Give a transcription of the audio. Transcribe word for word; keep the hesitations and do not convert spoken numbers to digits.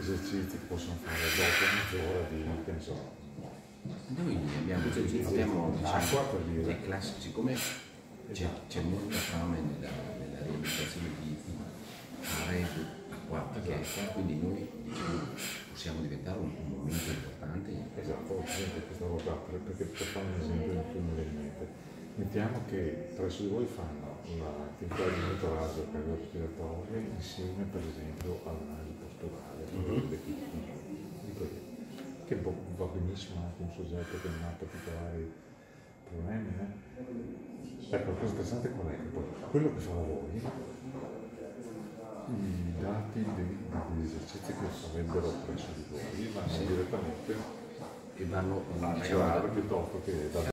esercizi che possono fare dopo mezz'ora di, che ne so. Noi abbiamo, abbiamo diciamo, dei classici, siccome c'è molta fame nella, nella riabilitazione di aree acquatiche, quindi noi diciamo, possiamo diventare un, un momento importante. Esatto, per esempio questa volta, perché per fare un esempio in cui mi viene in mente, mettiamo che presso di voi fanno un'attività di monitoraggio cardiorespiratoria insieme per esempio all'analisi posturale, mm-hmm. che va benissimo anche un soggetto che non ha particolari problemi. Eh? Ecco, la cosa interessante qual è? Quello che fa voi, i dati degli esercizi che farebbero presso di voi vanno sì. direttamente e vanno a diciamo, piuttosto che da